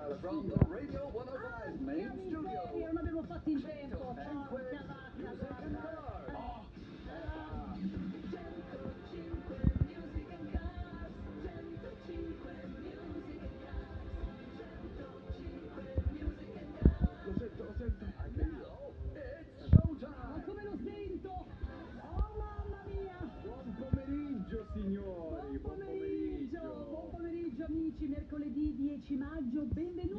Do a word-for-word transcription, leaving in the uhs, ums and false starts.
Centocinque from the Radio centocinque main studio. Non avevo fatto in tempo. Centocinque Music and Cars. Oh. centocinque Music and Cars. centocinque Music and Cars. centocinque Music and Cars. Lo sento, lo sento. Anche io. It's showtime. Ma come lo sento? Oh mamma mia! Buon pomeriggio, signori. Buon pomeriggio, buon pomeriggio amici, mercoledì dieci maggio, benvenuti